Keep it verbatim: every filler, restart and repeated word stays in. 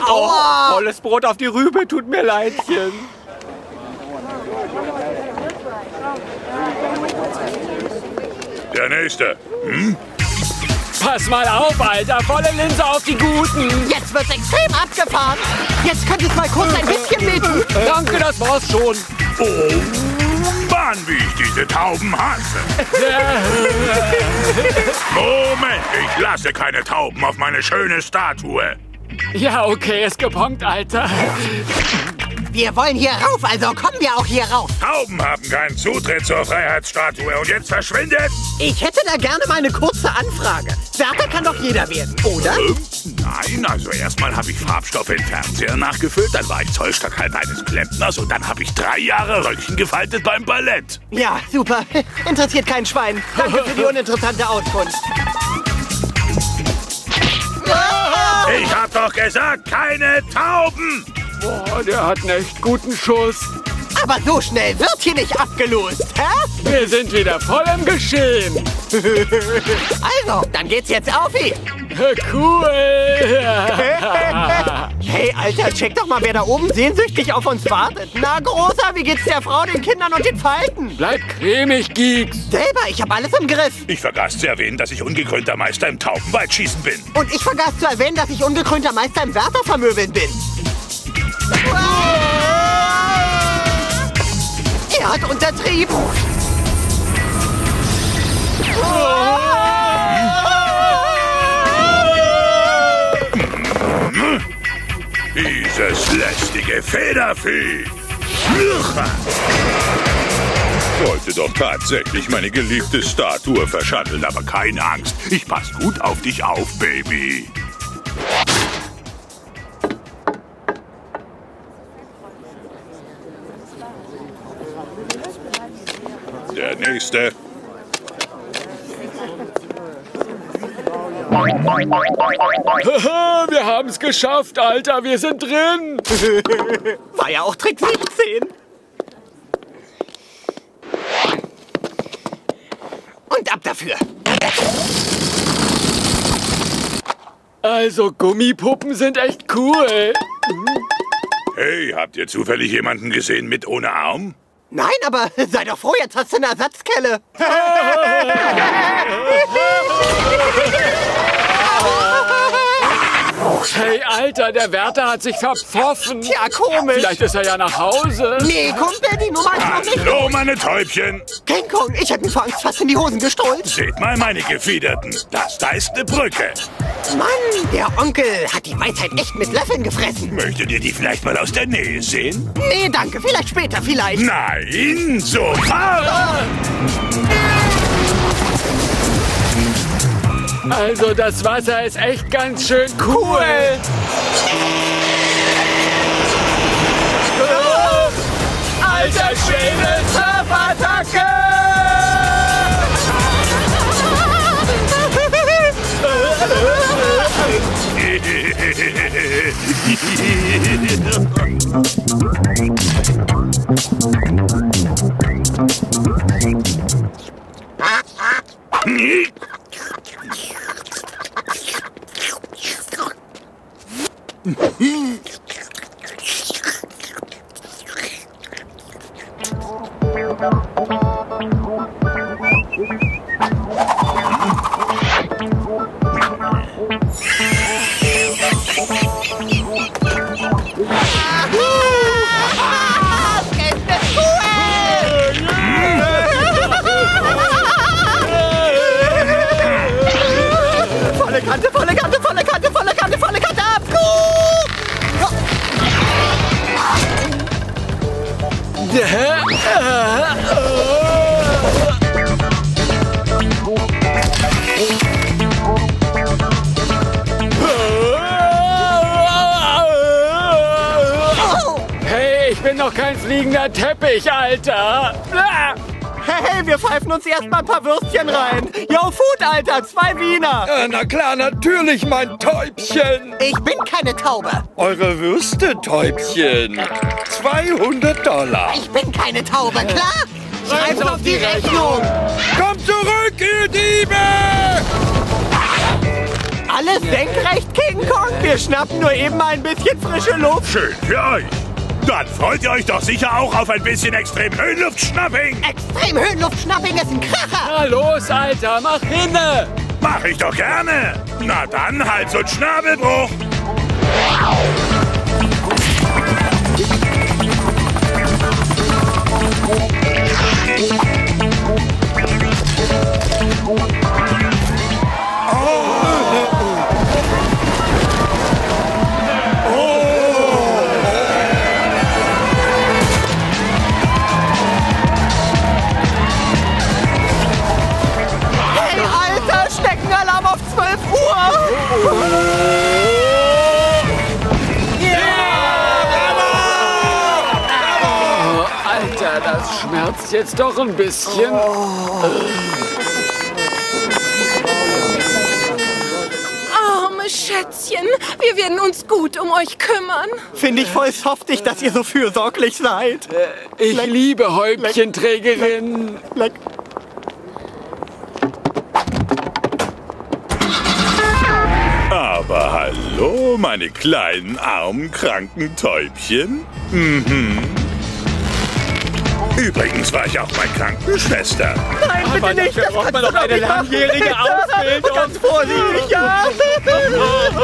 Aua! Oh, volles Brot auf die Rübe, tut mir leidchen. Der Nächste. Hm? Pass mal auf, Alter. Volle Linse auf die Guten. Jetzt wird's extrem abgefahren. Jetzt könnte es mal kurz ein bisschen wehtun. Danke, das war's schon. Oh, Mann, wie ich diese Tauben hasse. Moment, ich lasse keine Tauben auf meine schöne Statue. Ja, okay, ist gepunkt, Alter. Wir wollen hier rauf, also kommen wir auch hier rauf. Tauben haben keinen Zutritt zur Freiheitsstatue und jetzt verschwindet. Ich hätte da gerne mal eine kurze Anfrage. Wärter kann doch jeder werden, oder? Ähm, nein, also erstmal habe ich Farbstoffe in Fernseher nachgefüllt, dann war ich Zollstockhalter eines Klempners und dann habe ich drei Jahre Röllchen gefaltet beim Ballett. Ja, super. Interessiert kein Schwein. Danke für die uninteressante Auskunft. Ich hab doch gesagt, keine Tauben! Boah, der hat einen echt guten Schuss. Aber so schnell wird hier nicht abgelost, hä? Wir sind wieder voll im Geschehen. Also, dann geht's jetzt auf ihn. Cool. Hey, Alter, check doch mal, wer da oben sehnsüchtig auf uns wartet. Na, Großer, wie geht's der Frau, den Kindern und den Falten? Bleib cremig, Geeks. Selber, ich hab alles im Griff. Ich vergaß zu erwähnen, dass ich ungekrönter Meister im Taubenwaldschießen bin. Und ich vergaß zu erwähnen, dass ich ungekrönter Meister im Wärtervermöbeln bin. Er hat untertrieben. Dieses lästige Federvieh. Wollte doch tatsächlich meine geliebte Statue verschandeln, aber keine Angst. Ich pass gut auf dich auf, Baby. Der Nächste. Wir haben's geschafft, Alter. Wir sind drin. War ja auch Trick siebzehn. Und ab dafür. Also, Gummipuppen sind echt cool. Hey, habt ihr zufällig jemanden gesehen mit ohne Arm? Nein, aber sei doch froh, jetzt hast du eine Ersatzkelle. Hey, Alter, der Wärter hat sich verpfoffen. Tja, komisch. Vielleicht ist er ja nach Hause. Nee, Kumpel, die Nummer ist noch nicht. Hallo, meine Täubchen. King Kong, ich hätte mir vor Angst fast in die Hosen gestohlen. Seht mal meine Gefiederten. Das da ist eine Brücke. Mann, der Onkel hat die Weisheit echt mit Löffeln gefressen. Möchtet ihr die vielleicht mal aus der Nähe sehen? Nee, danke. Vielleicht später, vielleicht. Nein, sofort! Also, das Wasser ist echt ganz schön cool. Oh, alter Schwede, Surfattacke! Volle Kante, volle Kante, volle Kante, volle Kante, volle Kante, ab! Hey, ich bin doch kein fliegender Teppich, Alter. Hey, wir pfeifen uns erstmal ein paar Würstchen rein. Yo, Food, Alter, zwei Wiener. Ja, na klar, natürlich, mein Täubchen. Ich bin keine Taube. Eure Würste, Täubchen. zweihundert Dollar. Ich bin keine Taube, klar? Schreib's auf die Rechnung. Kommt zurück, ihr Diebe! Alles senkrecht, King Kong. Wir schnappen nur eben mal ein bisschen frische Luft. Schön für euch. Dann freut ihr euch doch sicher auch auf ein bisschen Extrem-Höhenluftschnapping. Extrem-Höhenluftschnapping ist ein Kracher. Na los, Alter, mach hinne! Mach ich doch gerne. Na dann, Hals- und Schnabelbruch. Hey, Alter, Schneckenalarm auf zwölf Uhr. Oh, Alter, das schmerzt jetzt doch ein bisschen. Arme Schätzchen, wir werden uns gut um euch kümmern. Finde ich voll softig, dass ihr so fürsorglich seid. Ich Leck. liebe Häubchenträgerinnen. Leck. Aber hallo, meine kleinen, armen, kranken Täubchen. Mhm. Übrigens war ich auch mal Krankenschwester. Nein, bitte nicht. Das braucht man kannst doch du eine nicht machen. langjährige Bitte. Ausbildung. Ganz vorsichtig, ja.